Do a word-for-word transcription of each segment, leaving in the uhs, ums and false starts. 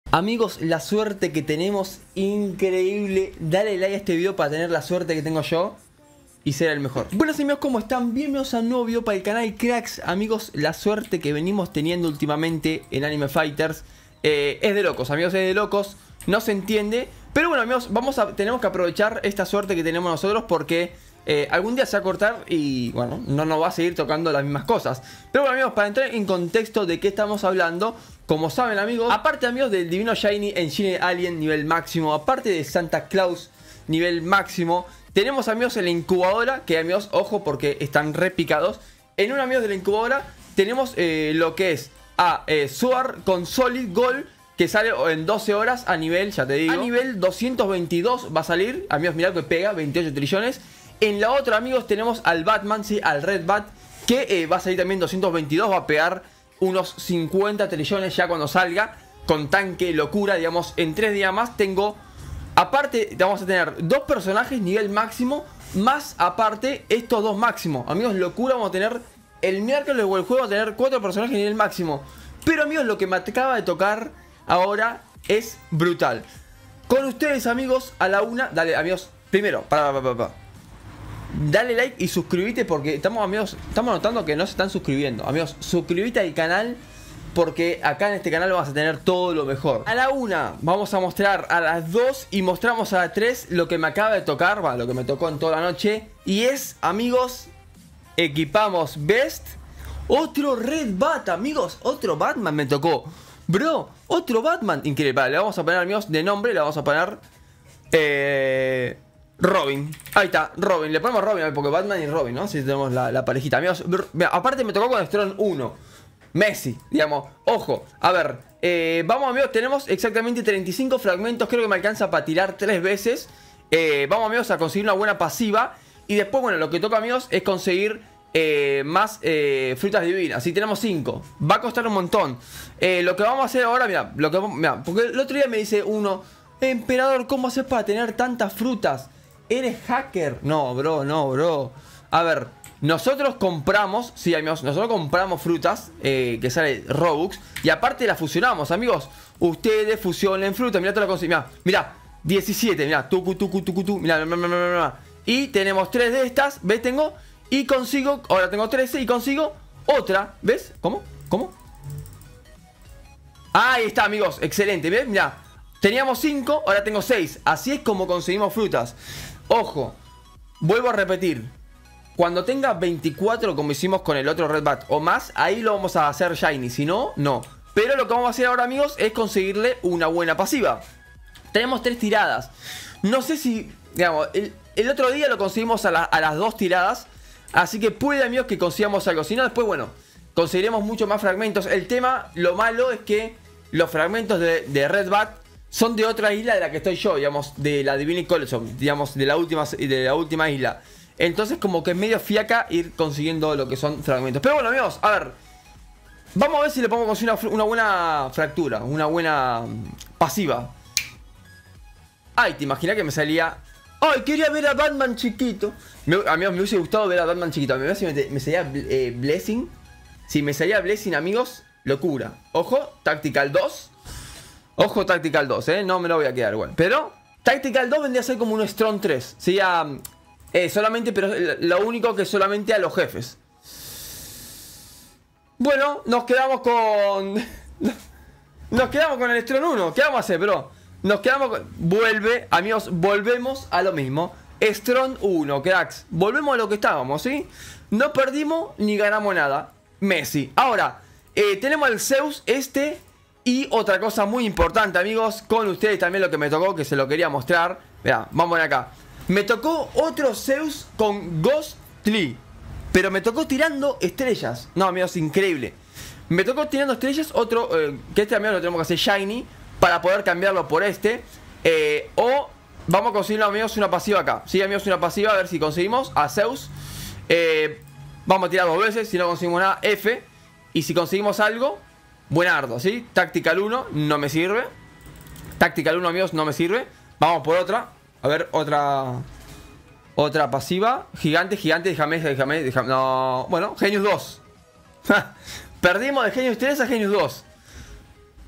Amigos, la suerte que tenemos, increíble. Dale like a este video para tener la suerte que tengo yo y ser el mejor. Buenos amigos, ¿cómo están? Bienvenidos a un nuevo video para el canal Cracks. Amigos, la suerte que venimos teniendo últimamente en Anime Fighters eh, es de locos, amigos, es de locos. No se entiende. Pero bueno, amigos, vamos a, tenemos que aprovechar esta suerte que tenemos nosotros porque eh, algún día se va a cortar y, bueno, no nos va a seguir tocando las mismas cosas. Pero bueno, amigos, para entrar en contexto de qué estamos hablando, como saben, amigos, aparte, amigos, del Divino Shiny Engine Alien nivel máximo, aparte de Santa Claus nivel máximo, tenemos, amigos, en la incubadora, que, amigos, ojo porque están repicados. En una, amigos, de la incubadora tenemos eh, lo que es a eh, Sword con Solid Gold, que sale en doce horas a nivel, ya te digo, a nivel doscientos veintidós va a salir. Amigos, mirad que pega, veintiocho trillones. En la otra, amigos, tenemos al Batman, sí, al Red Bat, que eh, va a salir también doscientos veintidós, va a pegar unos cincuenta trillones ya cuando salga, con tanque, locura, digamos. En tres días más tengo, aparte, vamos a tener dos personajes nivel máximo, más aparte estos dos máximos. Amigos, locura, vamos a tener el miércoles o el juego, vamos a tener cuatro personajes nivel máximo. Pero, amigos, lo que me acaba de tocar ahora es brutal. Con ustedes, amigos, a la una. Dale, amigos, primero, para, para, para, para. Dale like y suscríbete porque estamos, amigos, estamos notando que no se están suscribiendo. Amigos, suscríbete al canal porque acá en este canal vas a tener todo lo mejor. A la una vamos a mostrar, a las dos y mostramos a las tres lo que me acaba de tocar, va, lo que me tocó en toda la noche. Y es, amigos, equipamos Best. Otro Red Bat, amigos, otro Batman me tocó. Bro, otro Batman. Increíble, vale, le vamos a poner, amigos, de nombre, le vamos a poner Eh... Robin, ahí está, Robin, le ponemos Robin porque Batman y Robin, ¿no? Si tenemos la, la parejita, amigos. Mira, aparte me tocó con Strong uno Messi, digamos, ojo. A ver, eh, vamos, amigos, tenemos exactamente treinta y cinco fragmentos. Creo que me alcanza para tirar tres veces. eh, Vamos, amigos, a conseguir una buena pasiva. Y después, bueno, lo que toca, amigos, es conseguir eh, más eh, frutas divinas. Si tenemos cinco, va a costar un montón. eh, Lo que vamos a hacer ahora, mira, lo que, mira, porque el otro día me dice uno: Emperador, ¿cómo haces para tener tantas frutas? ¿Eres hacker? No, bro, no, bro. A ver, nosotros compramos, sí, amigos, nosotros compramos frutas eh, que sale Robux. Y aparte las fusionamos, amigos. Ustedes fusionen frutas, mirá todo lo que consigo. Mirá, mirá, diecisiete, mirá, tucu, tucu, tucu, tucu, mirá, mirá, mirá, mirá, mirá. Y tenemos tres de estas, ¿ves? Tengo, y consigo, ahora tengo trece y consigo otra, ¿ves? ¿Cómo? ¿Cómo? Ahí está, amigos, excelente, ¿ves? Mirá, teníamos cinco, ahora tengo seis. Así es como conseguimos frutas. Ojo, vuelvo a repetir. Cuando tenga veinticuatro, como hicimos con el otro Red Bat o más, ahí lo vamos a hacer Shiny. Si no, no. Pero lo que vamos a hacer ahora, amigos, es conseguirle una buena pasiva. Tenemos tres tiradas. No sé si, digamos, el, el otro día lo conseguimos a, la, a las dos tiradas. Así que puede, amigos, que consigamos algo. Si no, después, bueno, conseguiremos muchos más fragmentos. El tema, lo malo es que los fragmentos de, de Red Bat son de otra isla de la que estoy yo, digamos, de la Divine Collection, digamos, de la última, de la última isla. Entonces como que es medio fiaca ir consiguiendo lo que son fragmentos. Pero bueno, amigos, a ver, vamos a ver si le podemos conseguir una, una buena fractura, una buena pasiva. Ay, te imaginas que me salía... Ay, quería ver a Batman chiquito. Me, amigos, me hubiese gustado ver a Batman chiquito. A mí me, me salía eh, Blessing. Si me salía Blessing, amigos, locura. Ojo, Tactical dos. Ojo, Tactical dos, ¿eh? No me lo voy a quedar igual. Pero Tactical dos vendría a ser como un Strong tres. Sería eh, solamente, pero lo único que solamente a los jefes. Bueno, nos quedamos con... Nos quedamos con el Strong uno. ¿Qué vamos a hacer, bro? Nos quedamos con... Vuelve, amigos, volvemos a lo mismo. Strong uno, cracks. Volvemos a lo que estábamos, ¿sí? No perdimos ni ganamos nada. Messi. Ahora, eh, tenemos al Zeus este... Y otra cosa muy importante, amigos, con ustedes también lo que me tocó, que se lo quería mostrar. Mirá, vamos a ver acá. Me tocó otro Zeus con Ghostly, pero me tocó tirando estrellas. No, amigos, increíble. Me tocó tirando estrellas, otro, eh, que este, amigos, lo tenemos que hacer Shiny para poder cambiarlo por este. eh, O vamos a conseguir, amigos, una pasiva acá. Sí, amigos, una pasiva, a ver si conseguimos a Zeus. eh, Vamos a tirar dos veces, si no conseguimos nada, F. Y si conseguimos algo... Buenardo, ¿sí? Tactical uno, no me sirve. Tactical uno, amigos, no me sirve. Vamos por otra. A ver, otra... Otra pasiva. Gigante, gigante, déjame, déjame, déjame. No, bueno, Genius dos. Perdimos de Genius tres a Genius dos.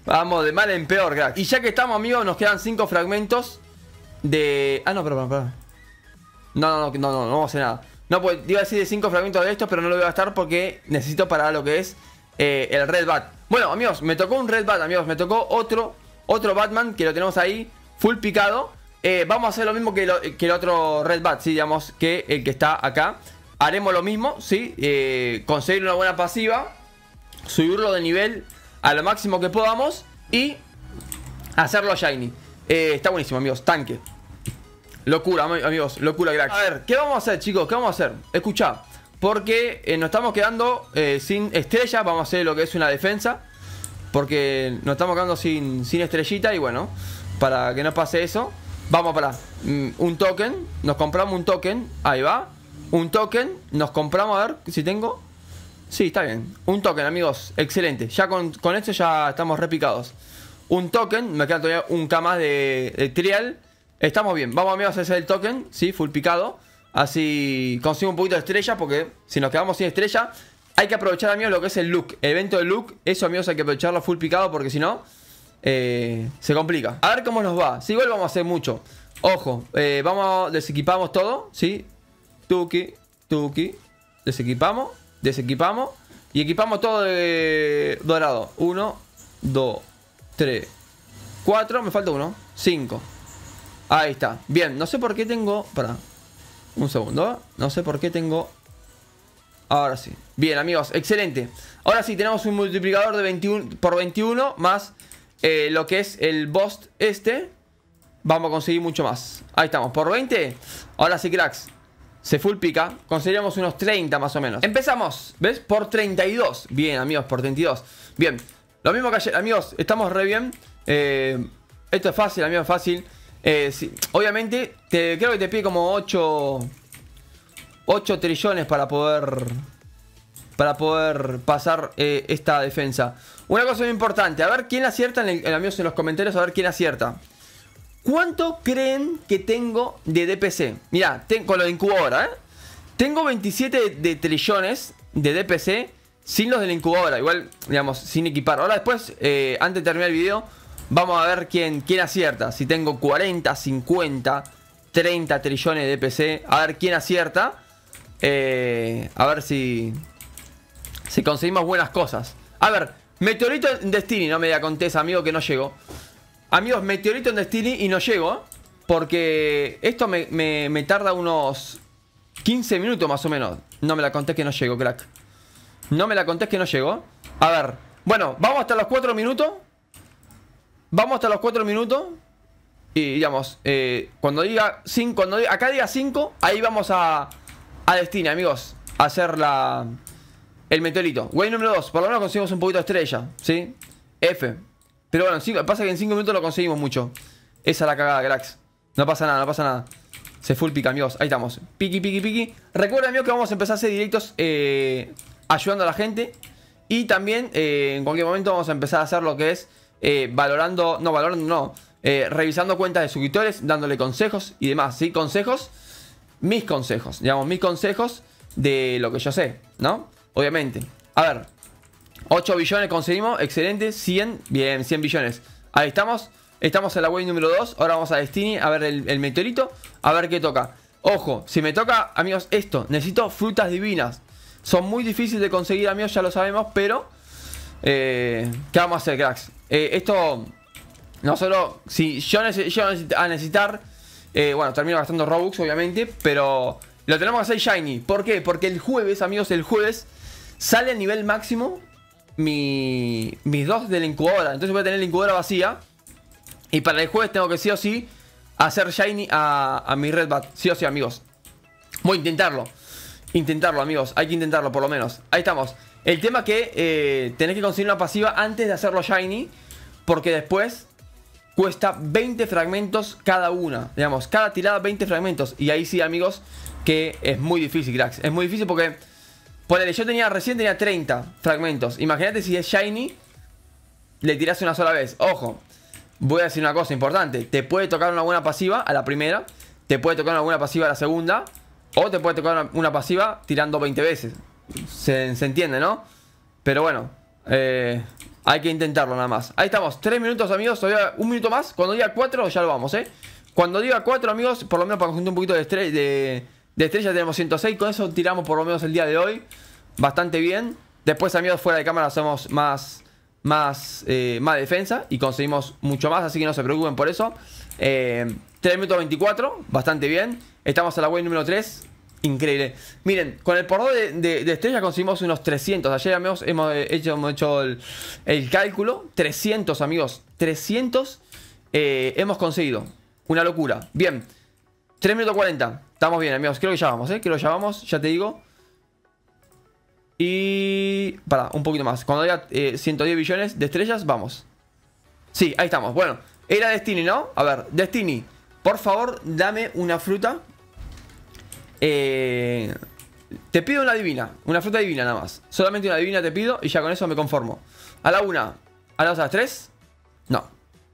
Vamos de mal en peor, crack. Y ya que estamos, amigos, nos quedan cinco fragmentos de... Ah, no, perdón, perdón. No, no, no, no, no, no vamos a hacer nada. No, pues iba a decir de cinco fragmentos de estos, pero no lo voy a gastar porque necesito para lo que es eh, el Red Bat. Bueno, amigos, me tocó un Red Bat, amigos. Me tocó otro, otro Batman que lo tenemos ahí, full picado. Eh, vamos a hacer lo mismo que, lo, que el otro Red Bat, sí, digamos, que el que está acá. Haremos lo mismo, sí, eh, conseguir una buena pasiva, subirlo de nivel a lo máximo que podamos y hacerlo shiny. eh, Está buenísimo, amigos, tanque. Locura, amigos, locura, crack. A ver, ¿qué vamos a hacer, chicos? ¿Qué vamos a hacer? Escuchá, porque eh, nos estamos quedando eh, sin estrella. Vamos a hacer lo que es una defensa, porque nos estamos quedando sin, sin estrellita. Y bueno, para que no pase eso, vamos para mm, un token. Nos compramos un token, ahí va. Un token, nos compramos, a ver si tengo. Sí, está bien, un token, amigos, excelente. Ya con, con esto ya estamos repicados. Un token, me queda todavía un K más de, de trial. Estamos bien, vamos, amigos, a hacer el token, sí, full picado. Así consigo un poquito de estrella, porque si nos quedamos sin estrella, hay que aprovechar, amigos, lo que es el look, el evento de look. Eso, amigos, hay que aprovecharlo full picado, porque si no, eh, se complica. A ver cómo nos va. Sí, igual vamos a hacer mucho. Ojo, eh, vamos, desequipamos todo, sí. Tuki, tuki. Desequipamos, desequipamos. Y equipamos todo de dorado. Uno, dos, tres, cuatro. Me falta uno, cinco. Ahí está, bien, no sé por qué tengo... Para, un segundo. No sé por qué tengo... Ahora sí, bien, amigos, excelente. Ahora sí, tenemos un multiplicador de veintiuno por veintiuno. Más eh, lo que es el boss este. Vamos a conseguir mucho más. Ahí estamos, por veinte. Ahora sí, cracks, se full pica. Conseguiríamos unos treinta más o menos. Empezamos, ¿ves? Por treinta y dos. Bien, amigos, por treinta y dos. Bien, lo mismo que ayer, amigos, estamos re bien. eh, Esto es fácil, amigos, fácil. Eh, sí, obviamente, te, creo que te pide como ocho trillones para poder Para poder pasar eh, esta defensa. Una cosa muy importante, a ver quién acierta, en el, amigos, en los comentarios, a ver quién acierta. ¿Cuánto creen que tengo de D P C? Mirá, con lo de incubadora, ¿eh? Tengo veintisiete de, de trillones de D P C sin los de la incubadora, igual, digamos, sin equipar. Ahora después, eh, antes de terminar el video, vamos a ver quién, quién acierta. Si tengo cuarenta, cincuenta, treinta trillones de D P C. A ver quién acierta. Eh, a ver si Si conseguimos buenas cosas. A ver, Meteorito en Destiny. No me da contesa, amigo, que no llegó. Amigos, Meteorito en Destiny y no llego, porque esto me, me, me tarda unos quince minutos más o menos. No me la contés que no llego, crack. No me la contés que no llego. A ver, bueno, vamos hasta los cuatro minutos. Vamos hasta los cuatro minutos. Y digamos, eh, cuando diga cinco, cuando diga, acá diga cinco, ahí vamos a, a Destiny, amigos, a hacer la, el meteorito. Way número dos, por lo menos conseguimos un poquito de estrella, ¿sí? F. Pero bueno, cinco, pasa que en cinco minutos lo conseguimos mucho. Esa es la cagada, cracks. No pasa nada, no pasa nada. Se full pica, amigos, ahí estamos. Piqui, piqui, piqui. Recuerden, amigos, que vamos a empezar a hacer directos eh, ayudando a la gente. Y también, eh, en cualquier momento vamos a empezar a hacer lo que es eh, valorando, no, valorando no eh, revisando cuentas de suscriptores, dándole consejos y demás, ¿sí? Consejos, mis consejos, digamos, mis consejos de lo que yo sé, ¿no? Obviamente. A ver, ocho billones conseguimos, excelente. Cien, bien, cien billones. Ahí estamos, estamos en la wave número dos. Ahora vamos a Destiny, a ver el, el meteorito, a ver qué toca. Ojo, si me toca, amigos, esto, necesito frutas divinas. Son muy difíciles de conseguir, amigos, ya lo sabemos, pero eh, ¿qué vamos a hacer, cracks? Eh, esto, no solo, si yo, neces yo necesito, a necesitar, eh, bueno, termino gastando Robux, obviamente, pero lo tenemos que hacer shiny. ¿Por qué? Porque el jueves, amigos, el jueves sale al nivel máximo mi, mis dos de la incubadora. Entonces voy a tener la incubadora vacía. Y para el jueves tengo que sí o sí hacer shiny a, a mi Red Bat. Sí o sí, amigos. Voy a intentarlo. Intentarlo, amigos. Hay que intentarlo, por lo menos. Ahí estamos. El tema es que eh, tenés que conseguir una pasiva antes de hacerlo shiny. Porque después cuesta veinte fragmentos cada una. Digamos, cada tirada veinte fragmentos. Y ahí sí, amigos, que es muy difícil, cracks. Es muy difícil porque, ponele, yo tenía, recién tenía treinta fragmentos. Imagínate si es shiny, le tirás una sola vez. Ojo, voy a decir una cosa importante. Te puede tocar una buena pasiva a la primera. Te puede tocar una buena pasiva a la segunda. O te puede tocar una, una pasiva tirando veinte veces. Se, se entiende, ¿no? Pero bueno, eh, Hay que intentarlo nada más. Ahí estamos, tres minutos amigos, todavía un minuto más. Cuando diga cuatro ya lo vamos, eh. Cuando diga cuatro amigos, por lo menos para conjuntar un poquito de, estre de, de estrella tenemos ciento seis. Con eso tiramos por lo menos el día de hoy bastante bien. Después amigos fuera de cámara hacemos más... Más, eh, más defensa y conseguimos mucho más, así que no se preocupen por eso. eh, tres minutos veinticuatro, bastante bien. Estamos a la wave número tres, increíble. Miren, con el por dos de, de, de estrella conseguimos unos trescientos. Ayer amigos hemos hecho, hemos hecho el, el cálculo, trescientos amigos, trescientos eh, hemos conseguido. Una locura, bien. Tres minutos cuarenta, estamos bien amigos, creo que ya vamos, eh, creo que ya vamos, ya te digo. Y... para, un poquito más. Cuando haya eh, ciento diez billones de estrellas, vamos. Sí, ahí estamos. Bueno, era Destiny, ¿no? A ver, Destiny, por favor, dame una fruta. Eh, te pido una divina. Una fruta divina nada más. Solamente una divina te pido y ya con eso me conformo. A la una. A las otras tres. No.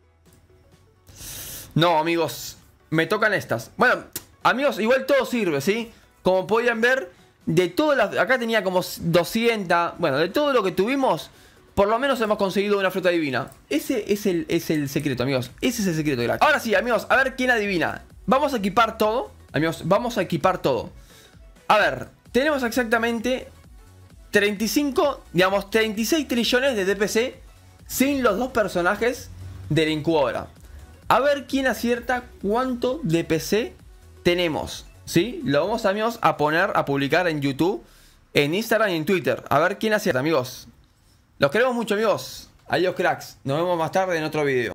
No, amigos. Me tocan estas. Bueno, amigos, igual todo sirve, ¿sí? Como podían ver... De todas las... Acá tenía como doscientos. Bueno, de todo lo que tuvimos, por lo menos hemos conseguido una fruta divina. Ese es el, es el secreto, amigos. Ese es el secreto de la... Ahora sí, amigos, a ver quién adivina. Vamos a equipar todo. Amigos, vamos a equipar todo. A ver, tenemos exactamente treinta y cinco, digamos, treinta y seis trillones de D P C sin los dos personajes de la incubadora. A ver quién acierta cuánto D P C tenemos. ¿Sí? Lo vamos, amigos, a poner, a publicar en YouTube, en Instagram y en Twitter. A ver quién acierta, amigos. Los queremos mucho, amigos. Adiós, cracks. Nos vemos más tarde en otro video.